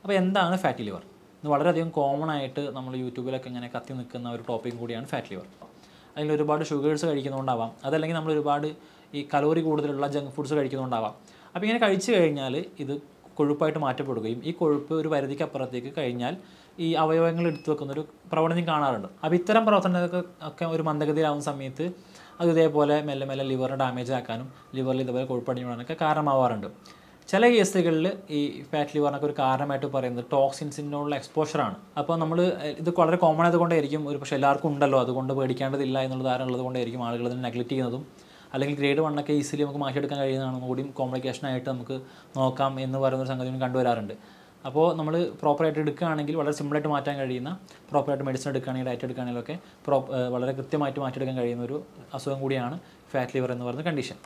അപ്പോൾ എന്താണ് fatty liver? ഇത് വളരെയധികം കോമൺ ആയിട്ട് നമ്മൾ യൂട്യൂബിലൊക്കെ ഇങ്ങനെ കത്തി നിൽക്കുന്ന ഒരു ടോപ്പിക് കൂടിയാണ് ഫാറ്റ് ലിവർ. അതിൽ ഒരുപാട് ഷുഗേഴ്സ് കഴിക്കുന്നതുകൊണ്ടാവാം, അതല്ലെങ്കിൽ നമ്മൾ ഒരുപാട് ഈ കലോറി കൂടുതലുള്ള ജങ്ക് ഫുഡ്സ് കഴിക്കുന്നതുകൊണ്ടാവാം. അപ്പോൾ ഇങ്ങനെ കഴിച്ചു കഴിഞ്ഞാൽ ഇത് കൊഴുപ്പായിട്ട് മാറ്റപ്പെടുകയും ഈ കൊഴുപ്പ് ഒരു പരിധിക്ക് അപ്പുറത്തേക്ക് കഴിഞ്ഞാൽ ഈ അവയവങ്ങൾ എടുത്തു വെക്കുന്നൊരു പ്രവണതയും കാണാറുണ്ട്. അപ്പോൾ ഇത്തരം പ്രവർത്തനങ്ങൾക്ക് ഒരു മന്ദഗതിയിലാവുന്ന സമയത്ത് അത് ഇതേപോലെ മെല്ലെ മെല്ലെ ലിവറിനെ ഡാമേജ് ആക്കാനും ലിവറിൽ ഇതേപോലെ കൊഴുപ്പടിഞ്ഞുവിടാനൊക്കെ കാരണമാവാറുണ്ട്. ചില കേസുകളിൽ ഈ ഫാറ്റ് ലിവറിനൊക്കെ ഒരു കാരണമായിട്ട് പറയുന്നത് ടോക്സിൻസിനുള്ള എക്സ്പോഷറാണ്. അപ്പോൾ നമ്മൾ ഇത് വളരെ കോമൺ ആയതുകൊണ്ടായിരിക്കും, ഒരു പക്ഷേ എല്ലാവർക്കും ഉണ്ടല്ലോ, അതുകൊണ്ട് പേടിക്കേണ്ടതില്ല എന്നുള്ള ധാരണ ഉള്ളതുകൊണ്ടായിരിക്കും ആളുകൾ ഇതിനെ നെഗ്ലക്റ്റ് ചെയ്യുന്നതും. അല്ലെങ്കിൽ ഗ്രേഡ് 1 ഒക്കെ ഈസിലി നമുക്ക് മാറ്റിയെടുക്കാൻ കഴിയുന്നതാണ്, കൂടിയും കോംപ്ലിക്കേഷനായിട്ട് നമുക്ക് നോക്കാം എന്ന് പറയുന്നൊരു സംഗതി കണ്ടുവരാറുണ്ട്. അപ്പോൾ നമ്മൾ പ്രോപ്പറായിട്ട് എടുക്കുകയാണെങ്കിൽ വളരെ സിമ്പിളായിട്ട് മാറ്റാൻ കഴിയുന്ന, പ്രോപ്പറായിട്ട് മെഡിസിൻ എടുക്കുകയാണെങ്കിൽ ഡയറ്റ് എടുക്കുകയാണെങ്കിലൊക്കെ വളരെ കൃത്യമായിട്ട് മാറ്റിയെടുക്കാൻ കഴിയുന്ന ഒരു അസുഖം കൂടിയാണ് ഫാറ്റ് ലിവർ എന്ന് പറയുന്ന കണ്ടീഷൻ.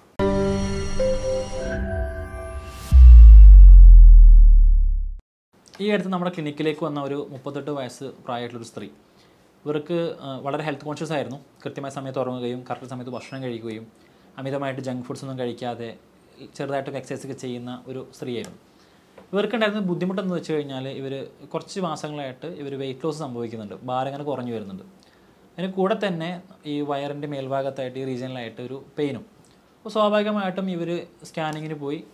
ഈ അടുത്ത് നമ്മുടെ ക്ലിനിക്കിലേക്ക് വന്ന ഒരു 38 വയസ്സ് പ്രായമായിട്ടുള്ളൊരു സ്ത്രീ. ഇവർക്ക് വളരെ ഹെൽത്ത് കോൺഷ്യസ് ആയിരുന്നു. കൃത്യമായ സമയത്ത് ഉറങ്ങുകയും കറക്റ്റ് സമയത്ത് ഭക്ഷണം കഴിക്കുകയും അമിതമായിട്ട് ജങ്ക് ഫുഡ്സ് ഒന്നും കഴിക്കാതെ ചെറുതായിട്ടൊക്കെ എക്സസൈസ് ഒക്കെ ചെയ്യുന്ന ഒരു സ്ത്രീയായിരുന്നു. ഇവർക്കുണ്ടായിരുന്ന ബുദ്ധിമുട്ടെന്ന് വെച്ച് കഴിഞ്ഞാൽ ഇവർ കുറച്ച് മാസങ്ങളായിട്ട് ഇവർ വെയിറ്റ് ലോസ് സംഭവിക്കുന്നുണ്ട്, ഭാരം ഇങ്ങനെ കുറഞ്ഞു വരുന്നുണ്ട്. അതിന് കൂടെ തന്നെ ഈ വയറിൻ്റെ മേൽഭാഗത്തായിട്ട് ഈ റീജിയനിലായിട്ട് ഒരു പെയിനും. അപ്പോൾ സ്വാഭാവികമായിട്ടും ഇവർ സ്കാനിങ്ങിന്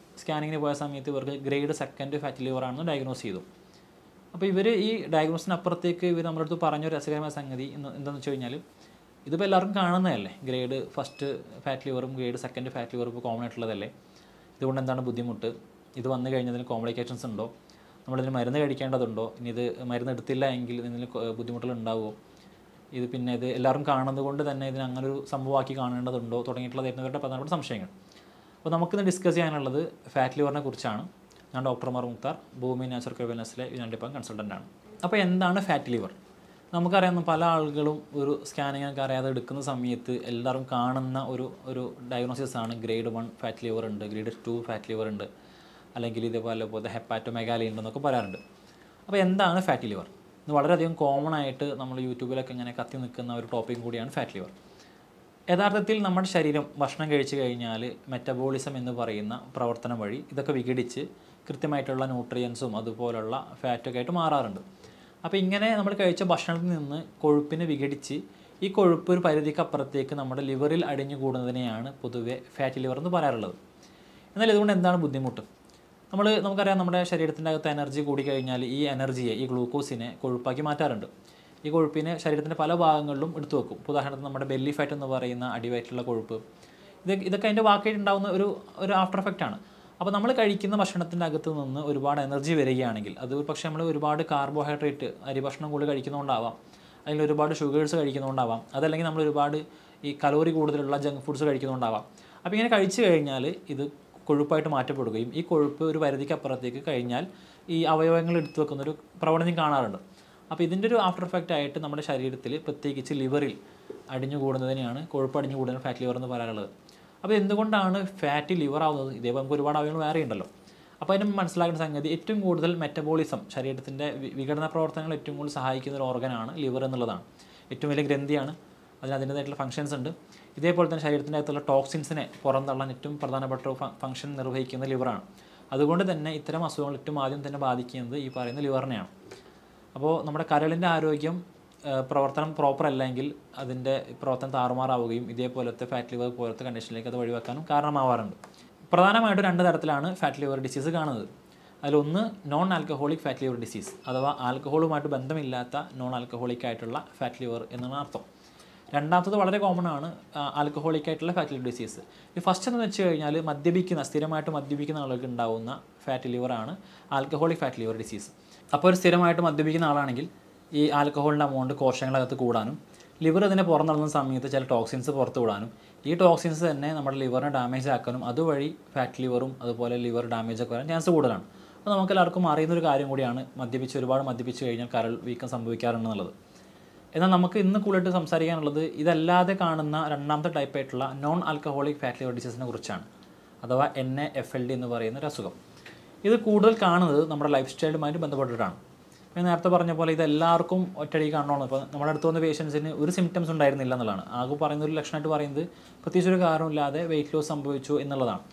പോയ സമയത്ത് ഇവർക്ക് ഗ്രേഡ് 2 ഫാറ്റി ലിവർ ആണെന്ന് ഡയഗ്നോസ് ചെയ്തു. അപ്പോൾ ഇവർ ഈ ഡയഗ്നോസിനപ്പുറത്തേക്ക് ഇവർ നമ്മുടെ അടുത്ത് പറഞ്ഞൊരു രസകരമായ സംഗതി എന്താണെന്ന് വെച്ച് കഴിഞ്ഞാൽ, ഇതിപ്പോൾ എല്ലാവർക്കും കാണുന്നതല്ലേ, ഗ്രേഡ് 1 ഫാറ്റ് ലിവറും ഗ്രേഡ് 2 ഫാറ്റ് ലിവറും ഇപ്പോൾ കോമൺ ആയിട്ടുള്ളതല്ലേ, ഇതുകൊണ്ട് എന്താണ് ബുദ്ധിമുട്ട്, ഇത് വന്നു കഴിഞ്ഞതിന് കോംപ്ലിക്കേഷൻസ് ഉണ്ടോ, നമ്മളിതിന് മരുന്ന് കഴിക്കേണ്ടതുണ്ടോ, ഇനി ഇത് മരുന്ന് എടുത്തില്ല എങ്കിൽ ഇതിന് ബുദ്ധിമുട്ടുകൾ ഉണ്ടാവുമോ, ഇത് പിന്നെ ഇത് എല്ലാവരും കാണുന്നത് കൊണ്ട് തന്നെ ഇതിന് അങ്ങനെ ഒരു സംഭവമാക്കി കാണേണ്ടതുണ്ടോ തുടങ്ങിയിട്ടുള്ളതായിരുന്നു ഇവരുടെ പ്രധാനപ്പെട്ട സംശയങ്ങൾ. അപ്പോൾ നമുക്കിന്ന് ഡിസ്കസ് ചെയ്യാനുള്ളത് ഫാറ്റ് ലിവറിനെ കുറിച്ചാണ്. ഞാൻ ഡോക്ടർ ഉമർ മുക്താർ, ഭൂമി നാച്ചുറൽ വെൽനസ്സിലെ യുണൈറ്റഡ് കൺസൾട്ടൻ്റാണ്. അപ്പോൾ എന്താണ് ഫാറ്റ് ലിവർ? നമുക്കറിയാവുന്ന പല ആളുകളും ഒരു സ്കാനിങ്ങൊക്കെ അറിയാതെ എടുക്കുന്ന സമയത്ത് എല്ലാവരും കാണുന്ന ഒരു ഡയഗ്നോസിസ് ആണ് ഗ്രേഡ് 1 ഫാറ്റ് ലിവർ ഉണ്ട്, ഗ്രേഡ് 2 ഫാറ്റ് ലിവർ ഉണ്ട്, അല്ലെങ്കിൽ ഇതേപോലെ ഹെപ്പാറ്റോമെഗാലി ഉണ്ടെന്നൊക്കെ പറയാറുണ്ട്. അപ്പോൾ എന്താണ് ഫാറ്റി ലിവർ? ഇത് വളരെയധികം കോമൺ ആയിട്ട് നമ്മൾ യൂട്യൂബിലൊക്കെ ഇങ്ങനെ കത്തി നിൽക്കുന്ന ഒരു ടോപ്പിക് കൂടിയാണ് ഫാറ്റ് ലിവർ. യഥാർത്ഥത്തിൽ നമ്മുടെ ശരീരം ഭക്ഷണം കഴിച്ചു കഴിഞ്ഞാൽ മെറ്റബോളിസം എന്ന് പറയുന്ന പ്രവർത്തനം വഴി ഇതൊക്കെ വിഘടിച്ച് കൃത്യമായിട്ടുള്ള ന്യൂട്രിയൻസും അതുപോലുള്ള ഫാറ്റൊക്കെ ആയിട്ട് മാറാറുണ്ട്. അപ്പോൾ ഇങ്ങനെ നമ്മൾ കഴിച്ച ഭക്ഷണത്തിൽ നിന്ന് കൊഴുപ്പിനെ വിഘടിച്ച് ഈ കൊഴുപ്പ് ഒരു പരിധിക്ക് അപ്പുറത്തേക്ക് നമ്മുടെ ലിവറിൽ അടിഞ്ഞുകൂടുന്നതിനെയാണ് പൊതുവെ ഫാറ്റി ലിവർ എന്ന് പറയാറുള്ളത്. എന്നാൽ ഇതുകൊണ്ട് എന്താണ് ബുദ്ധിമുട്ട്? നമുക്കറിയാം, നമ്മുടെ ശരീരത്തിൻ്റെ അകത്ത് എനർജി കൂടിക്കഴിഞ്ഞാൽ ഈ എനർജിയെ, ഈ ഗ്ലൂക്കോസിനെ കൊഴുപ്പാക്കി മാറ്റാറുണ്ട്. ഈ കൊഴുപ്പിനെ ശരീരത്തിൻ്റെ പല ഭാഗങ്ങളിലും എടുത്തു വെക്കും. ഉദാഹരണത്തിന് നമ്മുടെ ബെല്ലി ഫാറ്റ് എന്ന് പറയുന്ന അടിവയറ്റിലുള്ള കൊഴുപ്പ്, ഇതൊക്കെ അതിൻ്റെ വാക്കായിട്ട് ഉണ്ടാകുന്ന ഒരു ആഫ്റ്റർ എഫക്റ്റാണ്. അപ്പോൾ നമ്മൾ കഴിക്കുന്ന ഭക്ഷണത്തിൻ്റെ അകത്ത് നിന്ന് ഒരുപാട് എനർജി വരികയാണെങ്കിൽ, അത് പക്ഷേ നമ്മൾ ഒരുപാട് കാർബോഹൈഡ്രേറ്റ് അരി ഭക്ഷണം കൂടുതൽ കഴിക്കുന്നതുകൊണ്ടാവാം, അതിൽ ഒരുപാട് ഷുഗേഴ്സ് കഴിക്കുന്നതുകൊണ്ടാവാം, അതല്ലെങ്കിൽ നമ്മൾ ഒരുപാട് ഈ കലോറി കൂടുതലുള്ള ജങ്ക് ഫുഡ്സ് കഴിക്കുന്നതുകൊണ്ടാവാം. അപ്പോൾ ഇങ്ങനെ കഴിച്ചു കഴിഞ്ഞാൽ ഇത് കൊഴുപ്പായിട്ട് മാറ്റപ്പെടുകയും ഈ കൊഴുപ്പ് ഒരു പരിധിക്ക് അപ്പുറത്തേക്ക് കഴിഞ്ഞാൽ ഈ അവയവങ്ങൾ എടുത്തു വെക്കുന്നൊരു പ്രവണതയും കാണാറുണ്ട്. അപ്പോൾ ഇതിൻ്റെ ഒരു ആഫ്റ്റർ എഫക്റ്റ് ആയിട്ട് നമ്മുടെ ശരീരത്തിൽ പ്രത്യേകിച്ച് ലിവറിൽ അടിഞ്ഞുകൂടുന്നതിനെയാണ് കൊഴുപ്പ് അടിഞ്ഞുകൂടുന്ന ഫാറ്റ് ലിവർ എന്ന് പറയാനുള്ളത്. അപ്പോൾ എന്തുകൊണ്ടാണ് ഫാറ്റി ലിവർ ആവുന്നത്? ഇതേപോലെ നമുക്ക് ഒരുപാട് അവയവങ്ങൾ വേറെ ഉണ്ടല്ലോ. അപ്പോൾ അതിന് മനസ്സിലാക്കുന്ന സംഗതി, ഏറ്റവും കൂടുതൽ മെറ്റബോളിസം, ശരീരത്തിൻ്റെ വിഘടന പ്രവർത്തനങ്ങൾ ഏറ്റവും കൂടുതൽ സഹായിക്കുന്ന ഒരു ഓർഗനാണ് ലിവർ എന്നുള്ളതാണ്. ഏറ്റവും വലിയ ഗ്രന്ഥിയാണ്, അതിൻ്റേതായിട്ടുള്ള ഫംഗ്ഷൻസ് ഉണ്ട്. ഇതേപോലെ തന്നെ ശരീരത്തിൻ്റെ അകത്തുള്ള ടോക്സിൻസിനെ പുറന്തള്ളാൻ ഏറ്റവും പ്രധാനപ്പെട്ട ഒരു ഫംഗ്ഷൻ നിർവഹിക്കുന്ന ലിവറാണ്. അതുകൊണ്ട് തന്നെ ഇത്തരം അസുഖങ്ങൾ ഏറ്റവും ആദ്യം തന്നെ ബാധിക്കുന്നത് ഈ പറയുന്ന ലിവറിനെയാണ്. അപ്പോൾ നമ്മുടെ കരളിൻ്റെ ആരോഗ്യം പ്രവർത്തനം പ്രോപ്പർ അല്ലെങ്കിൽ അതിൻ്റെ പ്രവർത്തനം താറുമാറാവുകയും ഇതേപോലത്തെ ഫാറ്റ് ലിവർ പോലത്തെ കണ്ടീഷനിലേക്ക് അത് വഴിവെക്കാനും കാരണമാവാറുണ്ട്. പ്രധാനമായിട്ടും 2 തരത്തിലാണ് ഫാറ്റ് ലിവർ ഡിസീസ് കാണുന്നത്. അതിലൊന്ന് non alcoholic fat liver disease, അഥവാ ആൽക്കഹോളുമായിട്ട് ബന്ധമില്ലാത്ത നോൺ ആൽക്കഹോളിക് ആയിട്ടുള്ള ഫാറ്റ് ലിവർ എന്നാണ് അർത്ഥം. രണ്ടാമത്തത് വളരെ കോമൺ ആണ്, ആൽക്കഹോളിക് ആയിട്ടുള്ള ഫാറ്റ് ലിവർ ഡിസീസ്. ഈ ഫസ്റ്റ് എന്ന് വെച്ച് കഴിഞ്ഞാൽ സ്ഥിരമായിട്ട് മദ്യപിക്കുന്ന ആളുകൾക്ക് ഉണ്ടാകുന്ന ഫാറ്റ് ലിവറാണ് ആൽക്കഹോളിക് ഫാറ്റ് ലിവർ ഡിസീസ്. അപ്പോൾ ഒരു സ്ഥിരമായിട്ട് മദ്യപിക്കുന്ന ആളാണെങ്കിൽ ഈ ആൽക്കഹോളിൻ്റെ അമൗണ്ട് കോശങ്ങളകത്ത് കൂടാനും ലിവർ ഇതിനെ പുറന്തള്ളുന്ന സമയത്ത് ചില ടോക്സിൻസ് പുറത്തു വിടാനും ഈ ടോക്സിൻസ് തന്നെ നമ്മുടെ ലിവറിനെ ഡാമേജ് ആക്കാനും അതുവഴി ഫാറ്റ് ലിവറും അതുപോലെ ലിവർ ഡാമേജ് ഒക്കെ വരാൻ ചാൻസ് കൂടുതലാണ്. അപ്പോൾ നമുക്കെല്ലാവർക്കും അറിയുന്നൊരു കാര്യം കൂടിയാണ് ഒരുപാട് മദ്യപിച്ച് കഴിഞ്ഞാൽ കരൾ വീക്കം സംഭവിക്കാറുണ്ടെന്നുള്ളത്. എന്നാൽ നമുക്ക് ഇന്ന് കൂടുതലായിട്ട് സംസാരിക്കാനുള്ളത് ഇതല്ലാതെ കാണുന്ന രണ്ടാമത്തെ ടൈപ്പായിട്ടുള്ള നോൺ ആൽക്കഹോളിക് ഫാറ്റ് ലിവർ ഡിസീസിനെ കുറിച്ചാണ്, അഥവാ NAFLD എന്ന് പറയുന്ന ഒരു അസുഖം. ഇത് കൂടുതൽ കാണുന്നത് നമ്മുടെ ലൈഫ് സ്റ്റൈലുമായിട്ട് ബന്ധപ്പെട്ടിട്ടാണ്. ഞാൻ നേരത്തെ പറഞ്ഞ പോലെ ഇതെല്ലാവർക്കും ഒറ്റയടിക്ക് കാണണമെന്ന്. ഇപ്പോൾ നമ്മുടെ അടുത്ത് വന്ന പേഷ്യൻസിന് ഒരു സിംറ്റംസ് ഉണ്ടായിരുന്നില്ല എന്നുള്ളതാണ്. ആകെ പറയുന്ന ഒരു ലക്ഷണമായിട്ട് പറയുന്നത് പ്രത്യേകിച്ച് ഒരു കാരണമില്ലാതെ വെയിറ്റ് ലോസ് സംഭവിച്ചു എന്നുള്ളതാണ്.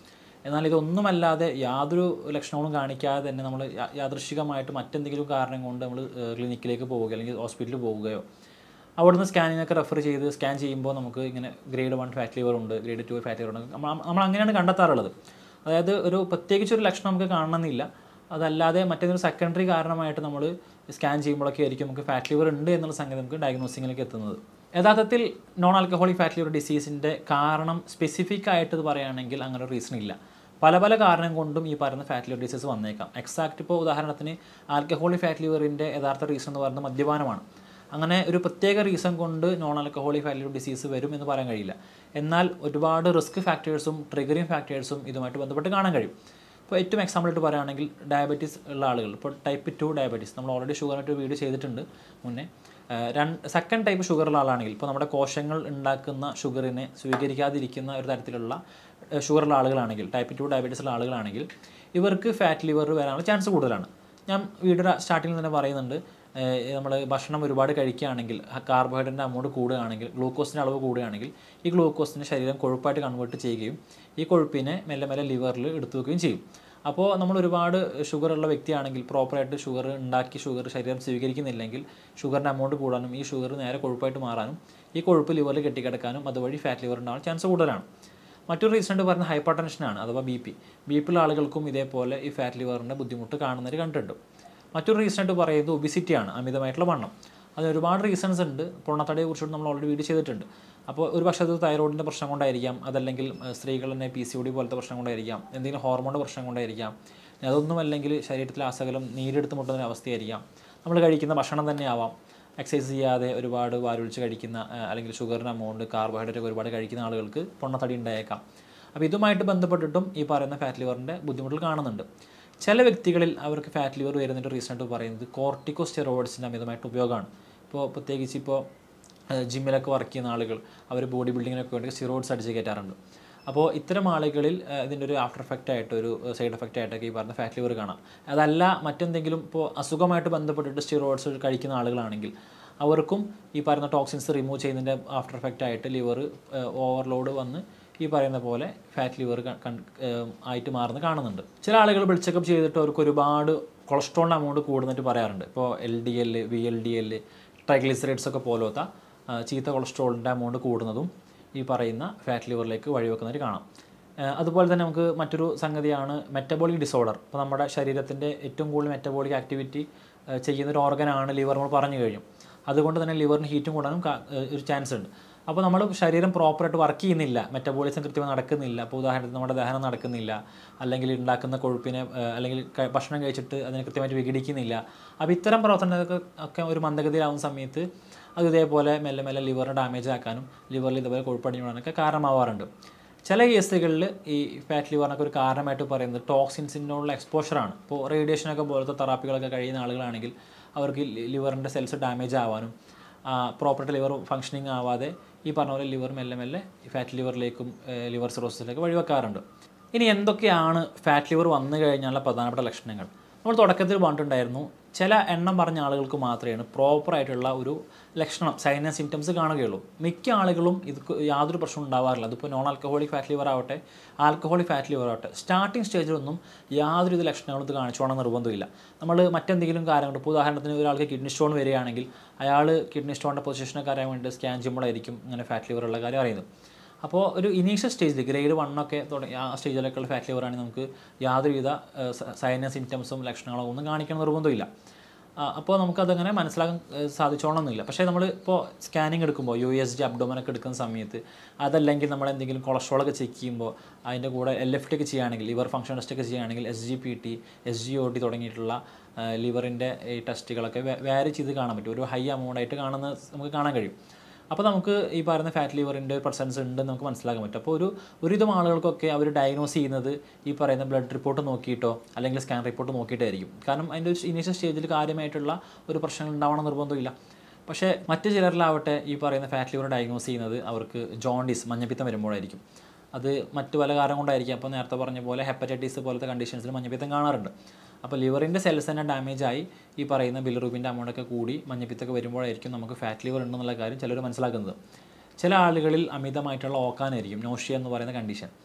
എന്നാൽ ഇതൊന്നുമല്ലാതെ യാതൊരു ലക്ഷണങ്ങളും കാണിക്കാതെ തന്നെ നമ്മൾ യാദൃശ്ചികമായിട്ട് മറ്റെന്തെങ്കിലും കാരണം കൊണ്ട് നമ്മൾ ക്ലിനിക്കിലേക്ക് പോവുകയോ അല്ലെങ്കിൽ ഹോസ്പിറ്റലിൽ പോവുകയോ അവിടുന്ന് സ്കാനിങ്ങൊക്കെ റെഫർ ചെയ്ത് സ്കാൻ ചെയ്യുമ്പോൾ നമുക്ക് ഇങ്ങനെ ഗ്രേഡ് 1 ഫാറ്റ് ലിവർ ഉണ്ട്, ഗ്രേഡ് 2 ഫാറ്റ് ലിവർ ഉണ്ട്, നമ്മൾ അങ്ങനെയാണ് കണ്ടെത്താറുള്ളത്. അതായത് ഒരു പ്രത്യേകിച്ചൊരു ലക്ഷണം നമുക്ക് കാണണമെന്നില്ല, അതല്ലാതെ മറ്റേതൊരു സെക്കൻഡറി കാരണമായിട്ട് നമ്മൾ സ്കാൻ ചെയ്യുമ്പോഴൊക്കെ ആയിരിക്കും നമുക്ക് ഫാറ്റ് ലിവർ ഉണ്ട് എന്നുള്ള സംഗതി നമുക്ക് ഡയഗ്നോസിങ്ങിലേക്ക് എത്തുന്നത്. യഥാർത്ഥത്തിൽ നോൺ ആൽക്കഹോളിക് ഫാറ്റ് ലിവർ ഡിസീസിൻ്റെ കാരണം സ്പെസിഫിക് ആയിട്ട് ഇത് പറയുകയാണെങ്കിൽ അങ്ങനെ ഒരു റീസൺ ഇല്ല. പല പല കാരണം കൊണ്ടും ഈ പറയുന്ന ഫാറ്റ് ലിവർ ഡിസീസ് വന്നേക്കാം. എക്സാക്റ്റ് ഇപ്പോൾ ഉദാഹരണത്തിന് ആൽക്കഹോളിക് ഫാറ്റ് ലിവറിൻ്റെ യഥാർത്ഥ റീസൺ എന്ന് പറയുന്നത് മദ്യപാനമാണ്. അങ്ങനെ ഒരു പ്രത്യേക റീസൺ കൊണ്ട് non alcoholic fat liver disease വരും എന്ന് പറയാൻ കഴിയില്ല. എന്നാൽ ഒരുപാട് റിസ്ക് ഫാക്ടേഴ്സും ട്രിഗറിങ് ഫാക്ടേഴ്സും ഇതുമായിട്ട് ബന്ധപ്പെട്ട് കാണാൻ കഴിയും. ഇപ്പോൾ ഏറ്റവും എക്സാമ്പിളായിട്ട് പറയുകയാണെങ്കിൽ ഡയബറ്റീസ് ഉള്ള ആളുകൾ, ഇപ്പോൾ ടൈപ്പ് 2 ഡയബറ്റീസ്, നമ്മൾ ഓൾറെഡി ഷുഗറായിട്ട് വീഡിയോ ചെയ്തിട്ടുണ്ട് മുന്നേ. സെക്കൻഡ് ടൈപ്പ് ഷുഗറുള്ള ആളാണെങ്കിൽ, ഇപ്പോൾ നമ്മുടെ കോശങ്ങൾ ഉണ്ടാക്കുന്ന ഷുഗറിനെ സ്വീകരിക്കാതിരിക്കുന്ന ഒരു തരത്തിലുള്ള ഷുഗറുള്ള ആളുകളാണെങ്കിൽ, ടൈപ്പ് 2 ഡയബറ്റീസ് ഉള്ള ആളുകളാണെങ്കിൽ ഇവർക്ക് ഫാറ്റ് ലിവർ വരാനുള്ള ചാൻസ് കൂടുതലാണ്. ഞാൻ വീഡിയോ സ്റ്റാർട്ടിങ്ങിൽ തന്നെ പറയുന്നുണ്ട്, നമ്മൾ ഭക്ഷണം ഒരുപാട് കഴിക്കുകയാണെങ്കിൽ, കാർബോഹൈഡ്രേറ്റിൻ്റെ അമൗണ്ട് കൂടുകയാണെങ്കിൽ, ഗ്ലൂക്കോസിൻ്റെ അളവ് കൂടുകയാണെങ്കിൽ ഈ ഗ്ലൂക്കോസിനെ ശരീരം കൊഴുപ്പായിട്ട് കൺവേർട്ട് ചെയ്യുകയും ഈ കൊഴുപ്പിനെ മെല്ലെ മെല്ലെ ലിവറിൽ എടുത്തു വെക്കുകയും ചെയ്യും. അപ്പോൾ നമ്മൾ ഒരുപാട് ഷുഗറുള്ള വ്യക്തിയാണെങ്കിൽ പ്രോപ്പറായിട്ട് ഷുഗർ ഉണ്ടാക്കി ഷുഗർ ശരീരം സ്വീകരിക്കുന്നില്ലെങ്കിൽ ഷുഗറിൻ്റെ അമൗണ്ട് കൂടാനും ഈ ഷുഗർ നേരെ കൊഴുപ്പായിട്ട് മാറാനും ഈ കൊഴുപ്പ് ലിവറിൽ കെട്ടിക്കിടക്കാനും അതുവഴി ഫാറ്റ് ലിവർ ഉണ്ടാകാൻ ചാൻസ് കൂടുതലാണ്. മറ്റൊരു റീസൺ എന്ന് പറയുന്നത് ഹൈപ്പർ ടെൻഷനാണ്, അഥവാ ബി പി ഉള്ള ആളുകൾക്കും ഇതേപോലെ ഈ ഫാറ്റ് ലിവറിൻ്റെ ബുദ്ധിമുട്ട് കാണുന്നവർ കണ്ടിട്ടുണ്ട്. മറ്റൊരു റീസൺ ആയിട്ട് പറയുന്നത് ഒബിസിറ്റിയാണ്, അമിതമായിട്ടുള്ള വണ്ണം. അതിന് ഒരുപാട് റീസൺസ് ഉണ്ട്. പൊണ്ണത്തടിയെ കുറിച്ചിട്ട് നമ്മൾ ഓൾറെഡി വീഡിയോ ചെയ്തിട്ടുണ്ട്. അപ്പോൾ ഒരു പക്ഷേ അത് തൈറോയിഡിൻ്റെ പ്രശ്നം കൊണ്ടായിരിക്കാം, അതല്ലെങ്കിൽ സ്ത്രീകൾ തന്നെ PCOD പോലത്തെ പ്രശ്നം കൊണ്ടായിരിക്കാം, എന്തെങ്കിലും ഹോർമോണിൻ്റെ പ്രശ്നം കൊണ്ടായിരിക്കാം, അതൊന്നുമല്ലെങ്കിൽ ശരീരത്തിലെ അസകലം നീരെടുത്ത് മുട്ടുന്ന അവസ്ഥയായിരിക്കാം, നമ്മൾ കഴിക്കുന്ന ഭക്ഷണം തന്നെ ആവാം, എക്സസൈസ് ചെയ്യാതെ ഒരുപാട് വാരൊഴിച്ച് കഴിക്കുന്ന അല്ലെങ്കിൽ ഷുഗറിൻ്റെ അമൗണ്ട് കാർബോഹൈഡ്രേറ്റ് ഒരുപാട് കഴിക്കുന്ന ആളുകൾക്ക് പൊണ്ണത്തടി ഉണ്ടായേക്കാം. അപ്പോൾ ഇതുമായിട്ട് ബന്ധപ്പെട്ടിട്ടും ഈ പറയുന്ന ഫാറ്റ് ലിവറിൻ്റെ ബുദ്ധിമുട്ടുകൾ കാണുന്നുണ്ട്. ചില വ്യക്തികളിൽ അവർക്ക് ഫാറ്റ് ലിവർ വരുന്നതിൻ്റെ റീസൺ ആയിട്ട് പറയുന്നത് കോർട്ടിക്കോസ്റ്റെറോയിഡ്സിൻ്റെ അമിതമായിട്ട് ഉപയോഗമാണ്. ഇപ്പോൾ പ്രത്യേകിച്ച് ഇപ്പോൾ ജിമ്മിലൊക്കെ വർക്ക് ചെയ്യുന്ന ആളുകൾ അവർ ബോഡി ബിൽഡിങ്ങിനൊക്കെ വേണ്ടി സ്റ്റിറോയിഡ്സ് അടിച്ച് കയറ്റാറുണ്ട്. അപ്പോൾ ഇത്തരം ആളുകളിൽ ഇതിൻ്റെ ഒരു ആഫ്റ്റർ എഫക്റ്റ് ആയിട്ട് ഒരു സൈഡ് എഫക്റ്റ് ആയിട്ടൊക്കെ ഈ പറഞ്ഞ ഫാറ്റ് ലിവർ കാണാം. അതല്ല മറ്റെന്തെങ്കിലും ഇപ്പോൾ അസുഖമായിട്ട് ബന്ധപ്പെട്ടിട്ട് സ്റ്റിറോയിഡ്സ് കഴിക്കുന്ന ആളുകളാണെങ്കിൽ അവർക്കും ഈ പറയുന്ന ടോക്സിൻസ് റിമൂവ് ചെയ്യുന്നതിൻ്റെ ആഫ്റ്റർ എഫക്റ്റ് ആയിട്ട് ലിവർ ഓവർലോഡ് വന്ന് ഈ പറയുന്ന പോലെ ഫാറ്റ് ലിവർ ആയിട്ട് മാറുന്ന കാണുന്നുണ്ട്. ചില ആളുകൾ ബ്ലഡ് ചെക്കപ്പ് ചെയ്തിട്ട് അവർക്ക് ഒരുപാട് കൊളസ്ട്രോളിൻ്റെ അമൗണ്ട് കൂടുന്നിട്ട് പറയാറുണ്ട്. ഇപ്പോൾ LDL, VLDL, ട്രൈഗ്ലിസറൈഡ്സ് ഒക്കെ പോലത്തെ ചീത്ത കൊളസ്ട്രോളിൻ്റെ അമൗണ്ട് കൂടുന്നതും ഈ പറയുന്ന ഫാറ്റ് ലിവറിലേക്ക് വഴിവെക്കുന്നവർ കാണാം. അതുപോലെ തന്നെ നമുക്ക് മറ്റൊരു സംഗതിയാണ് മെറ്റബോളിക് ഡിസോർഡർ. ഇപ്പോൾ നമ്മുടെ ശരീരത്തിൻ്റെ ഏറ്റവും കൂടുതൽ മെറ്റബോളിക് ആക്ടിവിറ്റി ചെയ്യുന്നൊരു ഓർഗനാണ് ലിവർ, നമ്മൾ പറഞ്ഞു കഴിഞ്ഞു. അതുകൊണ്ട് തന്നെ ലിവറിന് ഹീറ്റും കൂടാനും ഒരു ചാൻസ് ഉണ്ട്. അപ്പോൾ നമ്മൾ ശരീരം പ്രോപ്പറായിട്ട് വർക്ക് ചെയ്യുന്നില്ല, മെറ്റബോളിസം കൃത്യമായി നടക്കുന്നില്ല. അപ്പോൾ ഉദാഹരണത്തിന് നമ്മുടെ ദഹനം നടക്കുന്നില്ല, അല്ലെങ്കിൽ ഉണ്ടാക്കുന്ന കൊഴുപ്പിനെ അല്ലെങ്കിൽ ഭക്ഷണം കഴിച്ചിട്ട് അതിനെ കൃത്യമായിട്ട് വിഘടിക്കുന്നില്ല. അപ്പോൾ ഇത്തരം പ്രവർത്തനങ്ങൾക്ക് ഒരു മന്ദഗതിയിലാവുന്ന സമയത്ത് അത് ഇതേപോലെ മെല്ലെ മെല്ലെ ലിവറിനെ ഡാമേജ് ആക്കാനും ലിവറിൽ ഇതേപോലെ കൊഴുപ്പടിഞ്ഞുകൂടാനൊക്കെ കാരണമാവാറുണ്ട്. ചില കേസുകളിൽ ഈ ഫാറ്റ് ലിവറിനൊക്കെ ഒരു കാരണമായിട്ട് പറയുന്നത് ടോക്സിൻസിനുള്ള എക്സ്പോഷറാണ്. ഇപ്പോൾ റേഡിയേഷനൊക്കെ പോലത്തെ തെറാപ്പികളൊക്കെ കഴിയുന്ന ആളുകളാണെങ്കിൽ അവർക്ക് ലിവറിൻ്റെ സെൽസ് ഡാമേജ് ആവാനും പ്രോപ്പറായിട്ട് ലിവർ ഫങ്ഷനിങ് ആവാതെ ഈ പറഞ്ഞ പോലെ ലിവർ മെല്ലെ മെല്ലെ ഫാറ്റ് ലിവറിലേക്കും ലിവർ സിറോസിസിലേക്ക് വഴിവെക്കാറുണ്ട്. ഇനി എന്തൊക്കെയാണ് ഫാറ്റ് ലിവർ വന്നു കഴിഞ്ഞാലുള്ള പ്രധാനപ്പെട്ട ലക്ഷണങ്ങൾ? നമ്മൾ തുടക്കത്തിൽ പറഞ്ഞിട്ടുണ്ടായിരുന്നു, ചില എണ്ണം പറഞ്ഞ ആളുകൾക്ക് മാത്രമേ പ്രോപ്പറായിട്ടുള്ള ഒരു ലക്ഷണം സൈൻ ആൻഡ് സിംറ്റംസ് കാണുകയുള്ളൂ. മിക്ക ആളുകളും ഇത് യാതൊരു പ്രശ്നം ഉണ്ടാവാറില്ല. അതിപ്പോൾ നോൺ ആൽക്കഹോളിക് ഫാറ്റ് ലിവർ ആവട്ടെ, ആൽക്കഹോളിക് ഫാറ്റ് ലിവർ ആവട്ടെ, സ്റ്റാർട്ടിങ് സ്റ്റേജിലൊന്നും യാതൊരു ഇത് ലക്ഷണങ്ങളും ഇത് കാണിച്ചോണം നിർബന്ധമില്ല. നമ്മൾ മറ്റെന്തെങ്കിലും കാര്യങ്ങൾ, ഇപ്പോൾ ഉദാഹരണത്തിന് ഒരാൾക്ക് കിഡ്നി സ്റ്റോൺ വരികയാണെങ്കിൽ അയാൾ കിഡ്നി സ്റ്റോണിൻ്റെ പൊസിഷനൊക്കെ അറിയാൻ വേണ്ടി സ്കാൻ ചെയ്യുമ്പോഴായിരിക്കും ഇങ്ങനെ ഫാറ്റ് ലിവർ ഉള്ള കാര്യം അറിയുന്നത്. അപ്പോൾ ഒരു ഇനീഷ്യൽ സ്റ്റേജിൽ ഗ്രേഡ് 1 ഒക്കെ തുടങ്ങി ആ സ്റ്റേജിലൊക്കെയുള്ള ഫാറ്റ് ലിവറാണെങ്കിൽ നമുക്ക് യാതൊരുവിധ സൈൻ സിംറ്റംസും ലക്ഷണങ്ങളോ ഒന്നും കാണിക്കണം നിർബന്ധമില്ല. അപ്പോൾ നമുക്കതങ്ങനെ മനസ്സിലാക്കാൻ സാധിച്ചോണമെന്നില്ല. പക്ഷേ നമ്മൾ ഇപ്പോൾ സ്കാനിങ് എടുക്കുമ്പോൾ USG അബ്ഡോമനൊക്കെ എടുക്കുന്ന സമയത്ത്, അതല്ലെങ്കിൽ നമ്മൾ എന്തെങ്കിലും കൊളസ്ട്രോളൊക്കെ ചെക്ക് ചെയ്യുമ്പോൾ അതിൻ്റെ കൂടെ LFT ഒക്കെ ചെയ്യുകയാണെങ്കിൽ, ലിവർ ഫംഗ്ഷൻ ടെസ്റ്റ് ഒക്കെ ചെയ്യുകയാണെങ്കിൽ SGPT, SGOT തുടങ്ങിയിട്ടുള്ള ലിവറിൻ്റെ ഈ ടെസ്റ്റുകളൊക്കെ വാരി ചെയ്ത് കാണാൻ പറ്റും. ഒരു ഹൈ എമൗണ്ട് ആയിട്ട് നമുക്ക് കാണാൻ കഴിയും. അപ്പോൾ നമുക്ക് ഈ പറയുന്ന ഫാറ്റ് ലിവറിൻ്റെ ഒരു പ്രസൻസ് ഉണ്ടെന്ന് നമുക്ക് മനസ്സിലാക്കാൻ പറ്റും. അപ്പോൾ ഒരുവിധം ആളുകൾക്കൊക്കെ അവർ ഡയഗ്നോസ് ചെയ്യുന്നത് ഈ പറയുന്ന ബ്ലഡ് റിപ്പോർട്ട് നോക്കിയിട്ടോ അല്ലെങ്കിൽ സ്കാൻ റിപ്പോർട്ട് നോക്കിയിട്ടായിരിക്കും. കാരണം അതിൻ്റെ ഒരു ഇനീഷ്യൽ സ്റ്റേജിൽ കാര്യമായിട്ടുള്ള ഒരു പ്രശ്നങ്ങൾ ഉണ്ടാവണം നിർബന്ധമില്ല. പക്ഷേ മറ്റ് ചിലരിലാവട്ടെ ഈ പറയുന്ന ഫാറ്റ് ലിവർ ഡയഗ്നോസ് ചെയ്യുന്നത് അവർക്ക് ജോണ്ടിസ്, മഞ്ഞപ്പിത്തം വരുമ്പോഴായിരിക്കും. അത് മറ്റു പല കാരണം കൊണ്ടായിരിക്കും. അപ്പോൾ നേരത്തെ പറഞ്ഞ പോലെ ഹെപ്പറ്റൈറ്റിസ് പോലത്തെ കണ്ടീഷൻസിൽ മഞ്ഞപ്പിത്തം കാണാറുണ്ട്. അപ്പോൾ ലിവറിൻ്റെ സെൽസ് തന്നെ ഡാമേജ് ആയി ഈ പറയുന്ന ബിലിറൂബിൻ്റെ അമൗണ്ടൊക്കെ കൂടി മഞ്ഞപ്പിത്തൊക്കെ വരുമ്പോഴായിരിക്കും നമുക്ക് ഫാറ്റ് ലിവർ ഉണ്ടെന്നുള്ള കാര്യം ചിലർ മനസ്സിലാക്കുന്നത്. ചില ആളുകളിൽ അമിതമായിട്ടുള്ള ഓക്കാനായിരിക്കും, നോഷ്യ എന്ന് പറയുന്ന കണ്ടീഷൻ.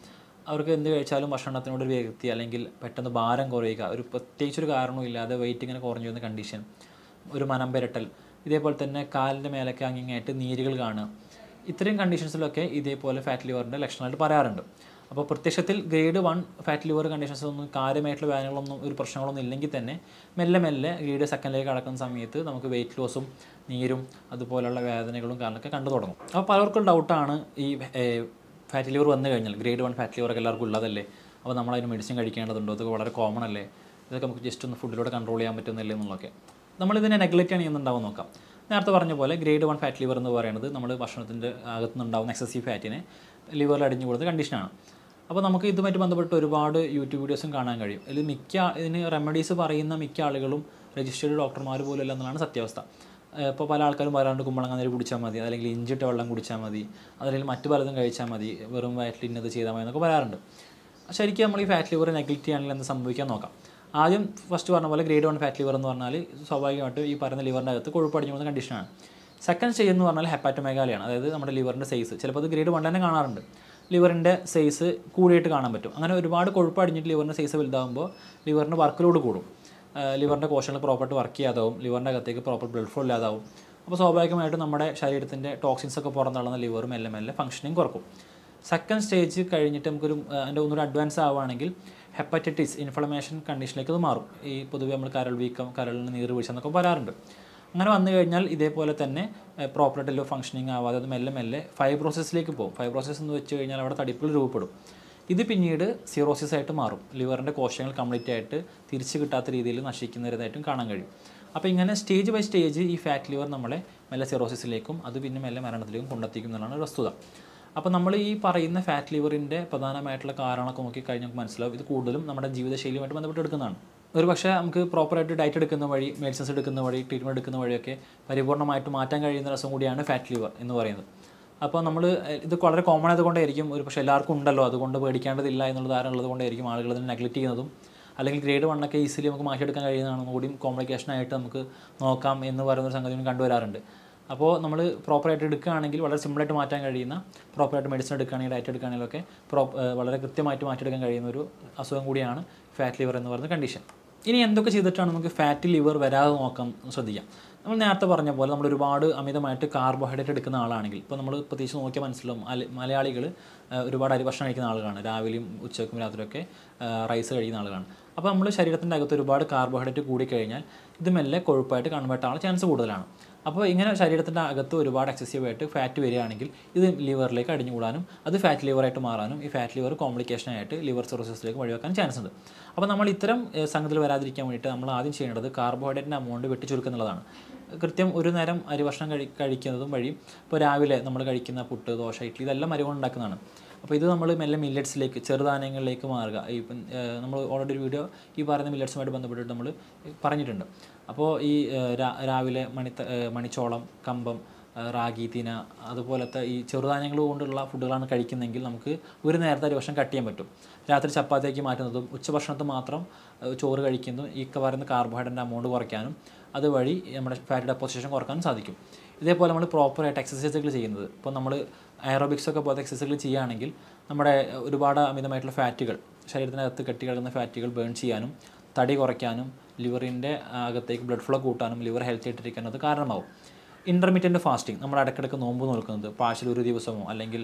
അവർക്ക് എന്ത് കഴിച്ചാലും ഭക്ഷണത്തിനോടൊരു വിരക്തി അല്ലെങ്കിൽ പെട്ടെന്ന് ഭാരം കുറയുക, ഒരു പ്രത്യേകിച്ചൊരു കാരണവും ഇല്ലാതെ വെയിറ്റ് ഇങ്ങനെ കുറഞ്ഞു വരുന്ന കണ്ടീഷൻ, ഒരു മനം പെരട്ടൽ, ഇതേപോലെ തന്നെ കാലിൻ്റെ മേലൊക്കെ അങ്ങിങ്ങായിട്ട് നീരുകൾ കാണുക, ഇത്രയും കണ്ടീഷൻസിലൊക്കെ ഇതേപോലെ ഫാറ്റ് ലിവറിൻ്റെ ലക്ഷണമായിട്ട് പറയാറുണ്ട്. അപ്പോൾ പ്രത്യക്ഷത്തിൽ ഗ്രേഡ് 1 ഫാറ്റ് ലിവർ കണ്ടീഷൻസ് ഒന്നും കാര്യമായിട്ടുള്ള വേദനകളൊന്നും ഒരു പ്രശ്നങ്ങളൊന്നും ഇല്ലെങ്കിൽ തന്നെ മെല്ലെ മെല്ലെ ഗ്രേഡ് 2 കടക്കുന്ന സമയത്ത് നമുക്ക് വെയിറ്റ് ലോസും നീരും അതുപോലുള്ള വേദനകളും കാരണമൊക്കെ കണ്ടു തുടങ്ങും. അപ്പോൾ പലർക്കും ഡൗട്ടാണ് ഈ ഫാറ്റ് ലിവർ വന്നു കഴിഞ്ഞാൽ, ഗ്രേഡ് 1 ഫാറ്റ് ലിവറൊക്കെ എല്ലാവർക്കും ഉള്ളതല്ലേ, അപ്പോൾ നമ്മളതിന് മെഡിസിൻ കഴിക്കേണ്ടതുണ്ടോ, ഇതൊക്കെ വളരെ കോമൺ അല്ലേ, ഇതൊക്കെ നമുക്ക് ജസ്റ്റ് ഒന്ന് ഫുഡിലൂടെ കൺട്രോൾ ചെയ്യാൻ പറ്റുന്നില്ലേ എന്നുള്ളതൊക്കെ. നമ്മളിതിനെ നെഗ്ലക്റ്റ് ചെയ്യുന്നുണ്ടാവും നോക്കാം. നേരത്തെ പറഞ്ഞ പോലെ ഗ്രേഡ് 1 ഫാറ്റ് ലിവർ എന്ന് പറയുന്നത് നമ്മൾ ഭക്ഷണത്തിൻ്റെ അകത്തുനിന്നുണ്ടാവുന്ന എക്സസീവ് ഫാറ്റിനെ ലിവറിൽ അടിഞ്ഞു കൊടുത്ത കണ്ടീഷനാണ്. അപ്പോൾ നമുക്ക് ഇതുമായിട്ട് ബന്ധപ്പെട്ട് ഒരുപാട് യൂട്യൂബ് വീഡിയോസും കാണാൻ കഴിയും. ഇതിൽ ഇതിന് റെമഡീസ് പറയുന്ന മിക്ക ആളുകളും രജിസ്റ്റേർഡ് ഡോക്ടർമാർ പോലും അല്ല എന്നുള്ളതാണ് സത്യാവസ്ഥ. ഇപ്പോൾ പല ആൾക്കാരും പറയാണ്ട് കുമ്പളങ്ങ നീര് കുടിച്ചാൽ മതി, അല്ലെങ്കിൽ ഇഞ്ചിട്ട വെള്ളം കുടിച്ചാൽ മതി, അതല്ലെങ്കിൽ മറ്റു പലതും കഴിച്ചാൽ മതി, വെറും വയറ്റിൽ ഇന്നത് ചെയ്താൽ മതി എന്നൊക്കെ പറയാറുണ്ട്. ശരിക്കും നമ്മൾ ഈ ഫാറ്റ് ലിവർ നെഗ്ലക്റ്റ് ചെയ്യുകയാണെങ്കിൽ എന്ത് സംഭവിക്കാൻ നോക്കാം. ആദ്യം ഫസ്റ്റ് പറഞ്ഞ പോലെ ഗ്രേഡ് 1 ഫാറ്റ് ലിവർ എന്ന് പറഞ്ഞാൽ സ്വാഭാവികമായിട്ട് ഈ പറയുന്ന ലിവറിൻ്റെ അകത്ത് കൊഴുപ്പ് അടിഞ്ഞു പോകുന്ന കണ്ടീഷനാണ്. സെക്കൻഡ് സ്റ്റേജ് എന്ന് പറഞ്ഞാൽ ഹെപ്പാറ്റോമെഗാലിയാണ്. അതായത് നമ്മുടെ ലിവറിൻ്റെ സൈസ് ചിലപ്പോൾ അത് ഗ്രേഡ് 1 തന്നെ കാണാറുണ്ട്. ലിവറിൻ്റെ സൈസ് കൂടിയിട്ട് കാണാൻ പറ്റും. അങ്ങനെ ഒരുപാട് കൊഴുപ്പ് അടിഞ്ഞിട്ട് ലിവറിൻ്റെ സൈസ് വലുതാകുമ്പോൾ ലിവറിൻ്റെ വർക്ക് ലോഡ് കൂടും, ലിവറിൻ്റെ കോശങ്ങൾ പ്രോപ്പർട്ട് വർക്ക് ചെയ്യാതാവും, ലിവറിൻ്റെ അകത്തേക്ക് പ്രോപ്പർ ബ്ലഡ് ഫ്ലോ ഇല്ലാതാവും. അപ്പോൾ സ്വാഭാവികമായിട്ടും നമ്മുടെ ശരീരത്തിൻ്റെ ടോക്സിൻസ് ഒക്കെ പുറന്തള്ളുന്ന ലിവർ മെല്ലെ മെല്ലെ ഫംഗ്ഷനിങ് കുറക്കും. സെക്കൻഡ് സ്റ്റേജ് കഴിഞ്ഞിട്ട് നമുക്കൊരു അതിൻ്റെ ഒന്നുകൂടി അഡ്വാൻസ് ആവുകയാണെങ്കിൽ ഹെപ്പറ്റൈറ്റിസ് ഇൻഫ്ലമേഷൻ കണ്ടീഷനിലേക്ക് അത് മാറും. ഈ പൊതുവെ നമ്മൾ കരൾ വീക്കം, കരളിന് നീർ വീഴ്ച എന്നൊക്കെ പറയാറുണ്ട്. അങ്ങനെ വന്നു കഴിഞ്ഞാൽ ഇതേപോലെ തന്നെ പ്രോപ്പറായിട്ട് ഫംഗ്ഷനിങ് ആവാതെ അത് മെല്ലെ മെല്ലെ ഫൈബ്രോസിസിലേക്ക് പോകും. ഫൈബ്രോസിസ് എന്ന് വെച്ച് കഴിഞ്ഞാൽ അവിടെ തടിപ്പുകൾ രൂപപ്പെടും. ഇത് പിന്നീട് സിറോസിസ് ആയിട്ട് മാറും. ലിവറിൻ്റെ കോശങ്ങൾ കംപ്ലീറ്റ് ആയിട്ട് തിരിച്ചു കിട്ടാത്ത രീതിയിൽ നശിക്കുന്നതായിട്ടും കാണാൻ കഴിയും. അപ്പോൾ ഇങ്ങനെ സ്റ്റേജ് ബൈ സ്റ്റേജ് ഈ ഫാറ്റ് ലിവർ നമ്മളെ മെല്ലെ സിറോസിസിലേക്കും അത് പിന്നെ മെല്ലെ മരണത്തിലേക്കും കൊണ്ടെത്തിക്കും എന്നുള്ളതാണ് വസ്തുത. അപ്പോൾ നമ്മൾ ഈ പറയുന്ന ഫാറ്റ് ലിവറിൻ്റെ പ്രധാനമായിട്ടുള്ള കാരണമൊക്കെ നോക്കിക്കഴിഞ്ഞാൽ നമുക്ക് മനസ്സിലാവും ഇത് കൂടുതലും നമ്മുടെ ജീവിതശൈലിയുമായിട്ട് ബന്ധപ്പെട്ട് എടുക്കുന്നതാണ്. ഒരു പക്ഷേ നമുക്ക് പ്രോപ്പറായിട്ട് ഡയറ്റ് എടുക്കുന്ന വഴി, മെഡിസിൻസ് എടുക്കുന്ന വഴി, ട്രീറ്റ്മെൻറ്റ് എടുക്കുന്ന വഴിയൊക്കെ പരിപൂർണ്ണമായിട്ട് മാറ്റാൻ കഴിയുന്ന രസം കൂടിയാണ് ഫാറ്റ് ലിവർ എന്ന് പറയുന്നത്. അപ്പോൾ നമ്മൾ ഇത് വളരെ കോമൺ ആയതുകൊണ്ടായിരിക്കും, ഒരു പക്ഷേ എല്ലാവർക്കും ഉണ്ടല്ലോ അതുകൊണ്ട് പേടിക്കേണ്ടതില്ല എന്നുള്ള ധാരണ ഉള്ളതുകൊണ്ടായിരിക്കും ആളുകൾ അതിനെ നെഗ്ലക്റ്റ് ചെയ്യുന്നതും, അല്ലെങ്കിൽ ഗ്രേഡ് 1 ഈസിലി നമുക്ക് മാറ്റിയെടുക്കാൻ കഴിയുന്നതാണെന്നും കൂടിയും കോംപ്ലിക്കേഷനായിട്ട് നമുക്ക് നോക്കാം എന്ന് പറയുന്നൊരു സംഗതി കണ്ടുവരാറുണ്ട്. അപ്പോൾ നമ്മൾ പ്രോപ്പറായിട്ട് എടുക്കുകയാണെങ്കിൽ വളരെ സിമ്പിളായിട്ട് മാറ്റാൻ കഴിയുന്ന, പ്രോപ്പറായിട്ട് മെഡിസിൻ എടുക്കുകയാണെങ്കിൽ ഡയറ്റ് എടുക്കുകയാണെങ്കിലൊക്കെ വളരെ കൃത്യമായിട്ട് മാറ്റിയെടുക്കാൻ കഴിയുന്ന ഒരു അസുഖം കൂടിയാണ് ഫാറ്റ് ലിവർ എന്ന് പറയുന്ന കണ്ടീഷൻ. ഇനി എന്തൊക്കെ ചെയ്തിട്ടാണ് നമുക്ക് ഫാറ്റ് ലിവർ വരാതെ നോക്കാം ശ്രദ്ധിക്കാം. നമ്മൾ നേരത്തെ പറഞ്ഞ പോലെ നമ്മൾ ഒരുപാട് അമിതമായിട്ട് കാർബോഹൈഡ്രേറ്റ് എടുക്കുന്ന ആളാണെങ്കിൽ, ഇപ്പോൾ നമ്മൾ പ്രത്യേകിച്ച് നോക്കിയാൽ മനസ്സിലാവും മലയാളികൾ ഒരുപാട് അരി ഭക്ഷണം കഴിക്കുന്ന ആളുകളാണ്. രാവിലെയും ഉച്ചയ്ക്കും രാത്രിയൊക്കെ റൈസ് കഴിക്കുന്ന ആളുകളാണ്. അപ്പോൾ നമ്മൾ ശരീരത്തിൻ്റെ അകത്ത് ഒരുപാട് കാർബോഹൈഡ്രേറ്റ് കൂടിക്കഴിഞ്ഞാൽ ഇത് മെല്ലെ കൊഴുപ്പായിട്ട് കൺവേർട്ട് ആവാൻ ചാൻസ് കൂടുതലാണ്. അപ്പോൾ ഇങ്ങനെ ശരീരത്തിൻ്റെ അകത്ത് ഒരുപാട് എക്സസീവായിട്ട് ഫാറ്റ് വരികയാണെങ്കിൽ ഇത് ലിവറിലേക്ക് അടിഞ്ഞുകൂടാനും അത് ഫാറ്റ് ലിവറായിട്ട് മാറാനും ഈ ഫാറ്റ് ലിവർ കോംപ്ലിക്കേഷനായിട്ട് ലിവർ സിറോസിസിലേക്ക് വഴിവെക്കാൻ ചാൻസ് ഉണ്ട്. അപ്പോൾ നമ്മൾ ഇത്തരം സംഗതിയിൽ വരാതിരിക്കാൻ വേണ്ടിയിട്ട് നമ്മൾ ആദ്യം ചെയ്യേണ്ടത് കാർബോഹൈഡ്രേറ്റിൻ്റെ അമൗണ്ട് വെട്ടിച്ചുരുക്കുന്നുള്ളതാണ്. കൃത്യം ഒരു നേരം അരി ഭക്ഷണം കഴിക്കുന്നതും വഴി, ഇപ്പോൾ രാവിലെ നമ്മൾ കഴിക്കുന്ന പുട്ട്, ദോശ, ഇഡ്ഡലി ഇതെല്ലാം അരി കൊണ്ട് ഉണ്ടാക്കുന്നതാണ്. അപ്പോൾ ഇത് നമ്മൾ മെല്ലെ മില്ലറ്റ്സിലേക്ക്, ചെറുധാന്യങ്ങളിലേക്ക് മാറുക. ഇപ്പം നമ്മൾ ഓൾറെഡി ഒരു വീഡിയോ ഈ പറയുന്ന മില്ലറ്റ്സുമായിട്ട് ബന്ധപ്പെട്ടിട്ട് നമ്മൾ പറഞ്ഞിട്ടുണ്ട്. അപ്പോൾ ഈ രാവിലെ മണിച്ചോളം, കമ്പം, റാഗി, തിന അതുപോലത്തെ ഈ ചെറുധാന്യങ്ങൾ കൊണ്ടുള്ള ഫുഡുകളാണ് കഴിക്കുന്നതെങ്കിൽ നമുക്ക് ഒരു നേരത്തെ അരി ഭക്ഷണം കട്ട് ചെയ്യാൻ പറ്റും. രാത്രി ചപ്പാത്തിയാക്കി മാറ്റുന്നതും ഉച്ചഭക്ഷണത്തിൽ മാത്രം ചോറ് കഴിക്കുന്നതും ഈ പറയുന്ന കാർബോഹൈഡ്രേറ്റിൻ്റെ അമൗണ്ട് കുറയ്ക്കാനും അതുവഴി നമ്മുടെ ഫാറ്റ് ഡെപ്പോസിഷൻ കുറക്കാനും സാധിക്കും. ഇതേപോലെ നമ്മൾ പ്രോപ്പറായിട്ട് എക്സസൈസുകൾ ചെയ്യുന്നത്, ഇപ്പോൾ നമ്മൾ എയറോബിക്സൊക്കെ പോലത്തെ എക്സസൈസുകൾ ചെയ്യുകയാണെങ്കിൽ നമ്മുടെ ഒരുപാട് അമിതമായിട്ടുള്ള ഫാറ്റുകൾ, ശരീരത്തിനകത്ത് കെട്ടിക്കിടക്കുന്ന ഫാറ്റുകൾ ബേൺ ചെയ്യാനും തടി കുറയ്ക്കാനും ലിവറിൻ്റെ അകത്തേക്ക് ബ്ലഡ് ഫ്ലോ കൂട്ടാനും ലിവർ ഹെൽത്തി ആയിട്ടിരിക്കാനും അത് കാരണമാവും. ഇൻ്റർമീഡിയൻറ്റ് ഫാസ്റ്റിംഗ്, നമ്മൾ ഇടയ്ക്കിടയ്ക്ക് നോമ്പ് നോക്കുന്നത്, പാഴ്ചൽ ഒരു ദിവസമോ അല്ലെങ്കിൽ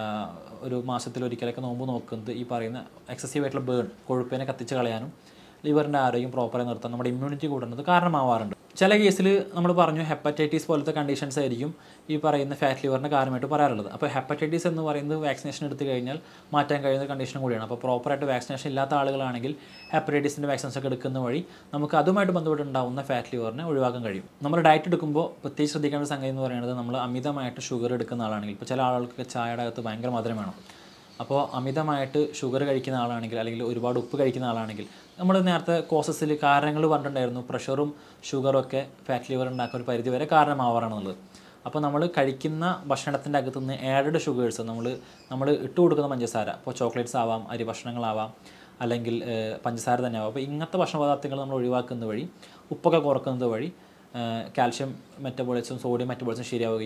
ഒരു മാസത്തിലൊരിക്കലൊക്കെ നോമ്പ് നോക്കുന്നത് ഈ പറയുന്ന എക്സസീവായിട്ടുള്ള ബേൺ, കൊഴുപ്പിനെ കത്തിച്ച് കളയാനും ലിവറിൻ്റെ ആരോഗ്യം പ്രോപ്പറായി നിർത്താൻ, നമ്മുടെ ഇമ്മ്യൂണിറ്റി കൂടുന്നത് കാരണമാവാറുണ്ട്. ചില കേസിൽ നമ്മൾ പറഞ്ഞു ഹെപ്പറ്റൈറ്റിസ് പോലത്തെ കണ്ടീഷൻസ് ആയിരിക്കും ഈ പറയുന്ന ഫാറ്റ് ലിവറിൻ്റെ കാരണമായിട്ട് പറയാറുള്ളത്. അപ്പോൾ ഹെപ്പറ്റൈറ്റിസ് എന്ന് പറയുന്നത് വാക്സിനേഷൻ എടുത്തു കഴിഞ്ഞാൽ മാറ്റാൻ കഴിയുന്ന കണ്ടീഷൻ കൂടിയാണ്. അപ്പോൾ പ്രോപ്പറായിട്ട് വാക്സിനേഷൻ ഇല്ലാത്ത ആളുകളാണെങ്കിൽ ഹെപ്പറ്റൈറ്റിസിൻ്റെ വാക്സിൻസ് ഒക്കെ എടുക്കുന്ന വഴി നമുക്ക് അതുമായിട്ട് ബന്ധപ്പെട്ടുണ്ടാകുന്ന ഫാറ്റ് ലിവറിനെ ഒഴിവാക്കാൻ കഴിയും. നമ്മൾ ഡയറ്റ് എടുക്കുമ്പോൾ പ്രത്യേകിച്ച് ശ്രദ്ധിക്കേണ്ട സംഗതി എന്ന് പറയുന്നത്, നമ്മൾ അമിതമായിട്ട് ഷുഗർ എടുക്കുന്ന ആളാണെങ്കിൽ, ഇപ്പോൾ ചില ആളുകൾക്ക് ചായയുടെ അകത്ത് ഭയങ്കര മധുരം വേണം. അപ്പോൾ അമിതമായിട്ട് ഷുഗർ കഴിക്കുന്ന ആളാണെങ്കിൽ അല്ലെങ്കിൽ ഒരുപാട് ഉപ്പ് കഴിക്കുന്ന ആളാണെങ്കിൽ, നമ്മൾ നേരത്തെ കോസസിൽ കാരണങ്ങൾ പറഞ്ഞിട്ടുണ്ടായിരുന്നു, പ്രഷറും ഷുഗറും ഒക്കെ ഫാറ്റ് ലിവർ ഉണ്ടാക്കാൻ ഒരു പരിധി വരെ കാരണമാവാറാണെന്നുള്ളത്. അപ്പോൾ നമ്മൾ കഴിക്കുന്ന ഭക്ഷണത്തിൻ്റെ അകത്തുനിന്ന് ആഡഡ് ഷുഗേഴ്സ്, നമ്മൾ ഇട്ട് കൊടുക്കുന്ന പഞ്ചസാര, ഇപ്പോൾ ചോക്ലേറ്റ്സ് ആവാം, അരി ഭക്ഷണങ്ങളാവാം, അല്ലെങ്കിൽ പഞ്ചസാര തന്നെ ആവാം. അപ്പോൾ ഇങ്ങനത്തെ ഭക്ഷണ പദാർത്ഥങ്ങൾ നമ്മൾ ഒഴിവാക്കുന്നത് വഴി, ഉപ്പൊക്കെ കുറക്കുന്നത് വഴി കാൽഷ്യം മെറ്റബോളിസം, സോഡിയം മെറ്റബോളിസം ശരിയാവുകയും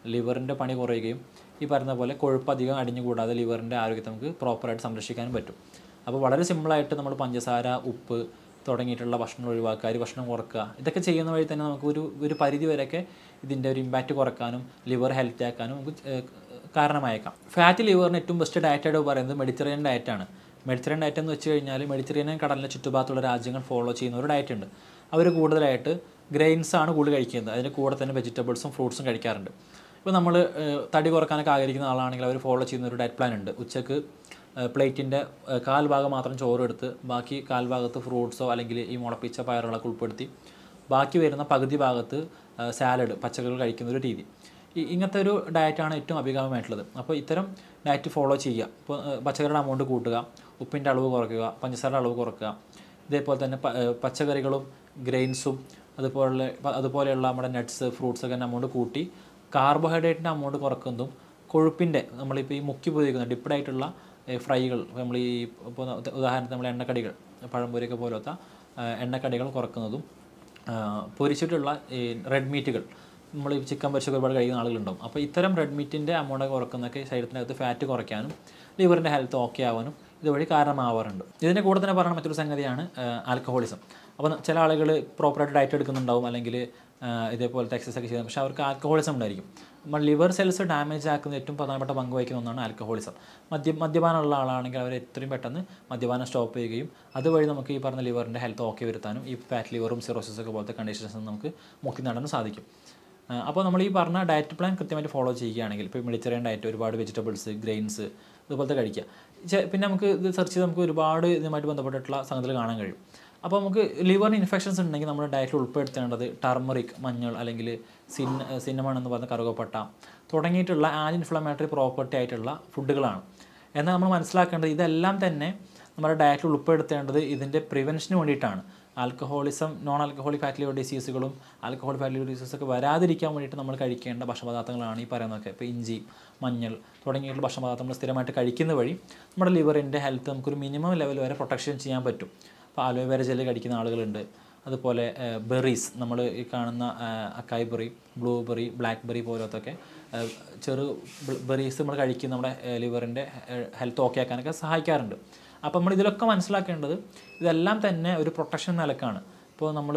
ലിവറിൻ്റെ പണി കുറയുകയും ഈ പറയുന്ന പോലെ കൊഴുപ്പ് അധികം അടിഞ്ഞുകൂടാതെ ലിവറിൻ്റെ ആരോഗ്യത്തെ നമുക്ക് പ്രോപ്പറായിട്ട് സംരക്ഷിക്കാനും പറ്റും. അപ്പോൾ വളരെ സിമ്പിളായിട്ട് നമ്മൾ പഞ്ചസാര, ഉപ്പ് തുടങ്ങിയിട്ടുള്ള ഭക്ഷണം ഒഴിവാക്കുക, അരി ഭക്ഷണം കുറക്കുക, ഇതൊക്കെ ചെയ്യുന്ന വഴി തന്നെ നമുക്ക് ഒരു പരിധി വരെയൊക്കെ ഇതിൻ്റെ ഒരു ഇമ്പാക്റ്റ് കുറക്കാനും ലിവർ ഹെൽത്തി ആക്കാനും നമുക്ക് കാരണമായേക്കാം. ഫാറ്റ് ലിവറിന് ഏറ്റവും ബെസ്റ്റ് ഡയറ്റായിട്ട് പറയുന്നത് മെഡിറ്ററേനിയൻ ഡയറ്റാണ്. മെഡിറ്ററേനിയൻ ഡയറ്റ് എന്ന് വെച്ച് കഴിഞ്ഞാൽ മെഡിറ്ററേനിയൻ കടലിൻ്റെ ചുറ്റുഭാഗത്തുള്ള രാജ്യങ്ങൾ ഫോളോ ചെയ്യുന്ന ഒരു ഡയറ്റ് ഉണ്ട്. അവർ കൂടുതലായിട്ട് ഗ്രെയിൻസ് ആണ് കൂടുതൽ കഴിക്കുന്നത്. അതിൻ്റെ കൂടെ തന്നെ വെജിറ്റബിൾസും ഫ്രൂട്ട്സും കഴിക്കാറുണ്ട്. ഇപ്പോൾ നമ്മൾ തടി കുറക്കാനൊക്കെ ആഗ്രഹിക്കുന്ന ആളാണെങ്കിൽ അവർ ഫോളോ ചെയ്യുന്ന ഒരു ഡയറ്റ് പ്ലാൻ ഉണ്ട്. ഉച്ചക്ക് പ്ലേറ്റിൻ്റെ കാൽഭാഗം മാത്രം ചോറ് എടുത്ത് ബാക്കി കാൽഭാഗത്ത് ഫ്രൂട്ട്സോ അല്ലെങ്കിൽ ഈ മുളപ്പിച്ച പയറുകളൊക്കെ ഉൾപ്പെടുത്തി ബാക്കി വരുന്ന പകുതി ഭാഗത്ത് സാലഡ്, പച്ചക്കറികൾ കഴിക്കുന്ന ഒരു രീതി. ഇങ്ങനത്തെ ഒരു ഡയറ്റാണ് ഏറ്റവും അഭികാമ്യമായിട്ടുള്ളത്. അപ്പോൾ ഇത്തരം ഡയറ്റ് ഫോളോ ചെയ്യുക. ഇപ്പോൾ പച്ചക്കറിയുടെ അമൗണ്ട് കൂട്ടുക, ഉപ്പിൻ്റെ അളവ് കുറയ്ക്കുക, പഞ്ചസാരയുടെ അളവ് കുറയ്ക്കുക. ഇതേപോലെ തന്നെ പച്ചക്കറികളും ഗ്രെയിൻസും അതുപോലെയുള്ള നമ്മുടെ നട്ട്സ്, ഫ്രൂട്ട്സൊക്കെ അമൗണ്ട് കൂട്ടി കാർബോഹൈഡ്രേറ്റിൻ്റെ അമൗണ്ട് കുറക്കുന്നതും കൊഴുപ്പിൻ്റെ നമ്മളിപ്പോൾ ഈ മുക്കി പൊതിക്കുന്ന ഡിപ്ഡായിട്ടുള്ള ഫ്രൈകൾ, നമ്മൾ ഈ ഇപ്പോൾ ഉദാഹരണത്തിന് നമ്മൾ എണ്ണക്കടികൾ, പഴംപൊരിയൊക്കെ പോലത്തെ എണ്ണക്കടികൾ കുറക്കുന്നതും പൊരിച്ചിട്ടുള്ള ഈ റെഡ് മീറ്റുകൾ, നമ്മൾ ഈ ചിക്കൻ പൊരിച്ചൊക്കെ ഒരുപാട് കഴിക്കുന്ന ആളുകളുണ്ടാവും. അപ്പോൾ ഇത്തരം റെഡ് മീറ്റിൻ്റെ അമൗണ്ട് കുറക്കുന്നതൊക്കെ ശരീരത്തിനകത്ത് ഫാറ്റ് കുറയ്ക്കാനും ലിവറിൻ്റെ ഹെൽത്ത് ഓക്കെ ആവാനും ഇതുവഴി കാരണമാവാറുണ്ട്. ഇതിൻ്റെ കൂടെ തന്നെ പറയുന്ന മറ്റൊരു സംഗതിയാണ് ആൽക്കഹോളിസം. അപ്പോൾ ചില ആളുകൾ പ്രോപ്പറായിട്ട് ഡയറ്റ് എടുക്കുന്നുണ്ടാവും, അല്ലെങ്കിൽ ഇതേപോലത്തെ എക്സസൈസ് ഒക്കെ ചെയ്യുന്നത്, പക്ഷേ അവർക്ക് ആൽക്കഹോളിസം ഉണ്ടായിരിക്കും. നമ്മൾ ലിവർ സെൽസ് ഡാമേജ് ആക്കുന്ന ഏറ്റവും പ്രധാനപ്പെട്ട പങ്ക് വഹിക്കുന്ന ഒന്നാണ് ആൽക്കഹോളിസം. മദ്യപാനമുള്ള ആളാണെങ്കിൽ അവർ എത്രയും പെട്ടെന്ന് മദ്യപാനം സ്റ്റോപ്പ് ചെയ്യുകയും അതുവഴി നമുക്ക് ഈ പറഞ്ഞ ലിവറിൻ്റെ ഹെൽത്ത് ഓക്കെ വരുത്താനും ഈ ഫാറ്റ് ലിവറും സിറോസിസൊക്കെ പോലത്തെ കണ്ടീഷൻസ് നമുക്ക് മുക്തി നേടാനും സാധിക്കും. അപ്പോൾ നമ്മൾ ഈ പറഞ്ഞ ഡയറ്റ് പ്ലാൻ കൃത്യമായിട്ട് ഫോളോ ചെയ്യുകയാണെങ്കിൽ, ഇപ്പോൾ മെഡിറ്ററേനിയൻ ഡയറ്റ്, ഒരുപാട് വെജിറ്റബിൾസ്, ഗ്രെയിൻസ് ഇതുപോലത്തെ കഴിക്കുക. പിന്നെ നമുക്ക് ഇത് സെർച്ച് ചെയ്ത് നമുക്ക് ഒരുപാട് ഇതുമായിട്ട് ബന്ധപ്പെട്ടിട്ടുള്ള സംഗതികൾ കാണാൻ കഴിയും. അപ്പോൾ നമുക്ക് ലിവറിന് ഇൻഫെക്ഷൻസ് ഉണ്ടെങ്കിൽ നമ്മൾ ഡയറ്റിൽ ഉൾപ്പെടുത്തേണ്ടത് ടർമറിക്, മഞ്ഞൾ, അല്ലെങ്കിൽ സിന്നമൺ എന്ന് പറഞ്ഞ കറുകപ്പട്ട തുടങ്ങിയിട്ടുള്ള ആൻറ്റി ഇൻഫ്ലമേറ്ററി പ്രോപ്പർട്ടി ആയിട്ടുള്ള ഫുഡുകളാണ്. എന്നാൽ നമ്മൾ മനസ്സിലാക്കേണ്ടത് ഇതെല്ലാം തന്നെ നമ്മുടെ ഡയറ്റിൽ ഉൾപ്പെടുത്തേണ്ടത് ഇതിൻ്റെ പ്രിവെൻഷന് വേണ്ടിയിട്ടാണ്. Alcoholism, non alcoholic fatty liver ഡിസീസുകളും ആൽക്കഹോളിക് ഫാറ്റി ലിവർ ഡിസീസൊക്കെ വരാതിരിക്കാൻ വേണ്ടിയിട്ട് നമ്മൾ കഴിക്കേണ്ട ഭക്ഷണപദാർത്ഥങ്ങളാണ് ഈ പറയുന്നതൊക്കെ. ഇപ്പോൾ ഇഞ്ചി, മഞ്ഞൾ തുടങ്ങിയിട്ടുള്ള ഭക്ഷണപദാർത്ഥങ്ങൾ സ്ഥിരമായിട്ട് കഴിക്കുന്ന വഴി നമ്മുടെ ലിവറിൻ്റെ ഹെൽത്ത് നമുക്കൊരു മിനിമം ലെവൽ വരെ പ്രൊട്ടക്ഷൻ ചെയ്യാൻ പറ്റും. ഇപ്പോൾ അലോവേര ജെല്ല് കഴിക്കുന്ന ആളുകളുണ്ട്. അതുപോലെ ബെറീസ്, നമ്മൾ ഈ കാണുന്ന acai berry, blueberry, black berry പോലത്തൊക്കെ ചെറു ബെറീസ് നമ്മൾ കഴിക്കുന്ന നമ്മുടെ ലിവറിൻ്റെ ഹെൽത്ത് ഓക്കെ ആക്കാനൊക്കെ സഹായിക്കാറുണ്ട്. അപ്പോൾ നമ്മൾ ഇതിലൊക്കെ മനസ്സിലാക്കേണ്ടത് ഇതെല്ലാം തന്നെ ഒരു പ്രൊട്ടക്ഷൻ നിലക്കാണ്. ഇപ്പോൾ നമ്മൾ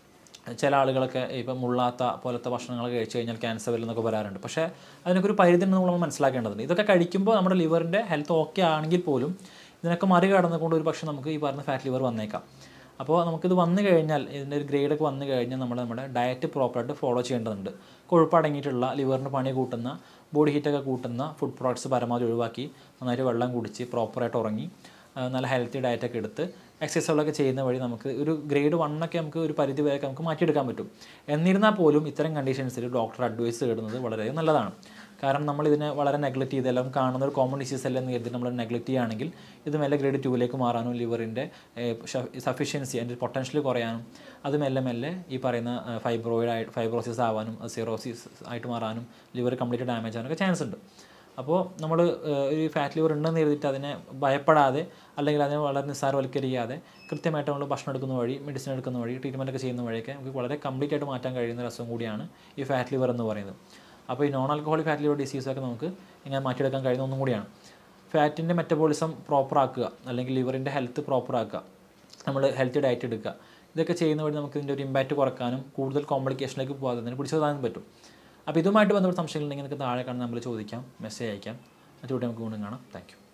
ചില ആളുകളൊക്കെ ഇപ്പോൾ മുള്ളാത്ത പോലത്തെ ഭക്ഷണങ്ങളൊക്കെ കഴിച്ചു കഴിഞ്ഞാൽ ക്യാൻസർ വരുന്നൊക്കെ വരാറുണ്ട്. പക്ഷേ അതിനൊക്കെ ഒരു പരിധി ഉണ്ടെന്ന് നമ്മൾ മനസ്സിലാക്കേണ്ടതുണ്ട്. ഇതൊക്കെ കഴിക്കുമ്പോൾ നമ്മുടെ ലിവറിൻ്റെ ഹെൽത്ത് ഓക്കെ ആണെങ്കിൽ പോലും ഇതിനൊക്കെ മറികടന്നുകൊണ്ട് ഒരു പക്ഷേ നമുക്ക് ഈ പറഞ്ഞ ഫാറ്റ് ലിവർ വന്നേക്കാം. അപ്പോൾ നമുക്കിത് വന്നു കഴിഞ്ഞാൽ, ഇതിൻ്റെ ഒരു ഗ്രേഡൊക്കെ വന്നു കഴിഞ്ഞാൽ നമ്മുടെ ഡയറ്റ് പ്രോപ്പറായിട്ട് ഫോളോ ചെയ്യേണ്ടതുണ്ട്. കൊഴുപ്പടങ്ങിയിട്ടുള്ള ലിവറിന് പണി കൂട്ടുന്ന, ബോഡി ഹീറ്റൊക്കെ കൂട്ടുന്ന ഫുഡ് പ്രോഡക്ട്സ് പരമാവധി ഒഴിവാക്കി നന്നായിട്ട് വെള്ളം കുടിച്ച് പ്രോപ്പറായിട്ട് ഉറങ്ങി നല്ല ഹെൽത്തി ഡയറ്റൊക്കെ എടുത്ത് എക്സസൈസുകളൊക്കെ ചെയ്യുന്ന വഴി നമുക്ക് ഒരു ഗ്രേഡ് 1 ഒക്കെ നമുക്ക് ഒരു പരിധി വരെയൊക്കെ നമുക്ക് മാറ്റിയെടുക്കാൻ പറ്റും. എന്നിരുന്നാൽ പോലും ഇത്തരം കണ്ടീഷൻസിൽ ഡോക്ടർ അഡ്വൈസ് തേടുന്നത് വളരെ നല്ലതാണ്. കാരണം നമ്മളിതിനെ വളരെ നെഗ്ലക്റ്റ് ചെയ്ത് എല്ലാം കാണുന്ന ഒരു കോമൺ ഡിസീസ് അല്ലെന്ന് കരുതി നമ്മൾ നെഗ്ലക്റ്റ് ചെയ്യുകയാണെങ്കിൽ ഇത് മെല്ലെ ഗ്രേഡ് 2 മാറാനും ലിവറിൻ്റെ സഫിഷ്യൻസി, അതിൻ്റെ പൊട്ടൻഷ്യൽ കുറയാനും അത് മെല്ലെ ഈ പറയുന്ന ഫൈബ്രോസിസ് ആവാനും സിറോസിസ് ആയിട്ട് മാറാനും ലിവർ കംപ്ലീറ്റ് ഡാമേജ് ആവാനൊക്കെ ചാൻസ് ഉണ്ട്. അപ്പോൾ നമ്മൾ ഒരു ഫാറ്റ് ലിവർ ഉണ്ടെന്ന് കരുതിയിട്ട് അതിനെ ഭയപ്പെടാതെ അല്ലെങ്കിൽ അതിനെ വളരെ നിസ്സാരവൽക്കരിക്കാതെ കൃത്യമായിട്ട് നമ്മൾ ഭക്ഷണം എടുക്കുന്ന വഴി, മെഡിസിൻ എടുക്കുന്ന വഴി, ട്രീറ്റ്മെൻറ്റൊക്കെ ചെയ്യുന്ന വഴിയൊക്കെ നമുക്ക് വളരെ കംപ്ലീറ്റ് ആയിട്ട് മാറ്റാൻ കഴിയുന്ന ഒരു അസുഖം കൂടിയാണ് ഈ ഫാറ്റ് ലിവർ എന്ന് പറയുന്നത്. അപ്പോൾ ഈ നോൺ ആൽക്കഹോളിക് ഫാറ്റ് ലിവർ ഡിസീസൊക്കെ നമുക്ക് ഇങ്ങനെ മാറ്റിയെടുക്കാൻ കഴിയുന്ന ഒന്നും കൂടിയാണ്. ഫാറ്റിൻ്റെ മെറ്റബോളിസം പ്രോപ്പറാക്കുക, അല്ലെങ്കിൽ ലിവറിൻ്റെ ഹെൽത്ത് പ്രോപ്പറാക്കുക, നമ്മൾ ഹെൽത്തി ഡയറ്റ് എടുക്കുക, ഇതൊക്കെ ചെയ്യുന്ന വഴി നമുക്ക് ഇതിൻ്റെ ഒരു ഇമ്പാക്റ്റ് കുറക്കാനും കൂടുതൽ കോംപ്ലിക്കേഷനിലേക്ക് പോകാതെ തന്നെ പിടിച്ചു തരാനും പറ്റും. അപ്പോൾ ഇതുമായിട്ട് ബന്ധപ്പെട്ട സംശയങ്ങളുണ്ടെങ്കിൽ നിങ്ങൾക്ക് താഴെ കാണുന്ന നമ്പറിൽ ചോദിക്കാം, മെസ്സേജ് അയക്കാം. മറ്റു നമുക്ക് വീണ്ടും കാണാം. Thank U.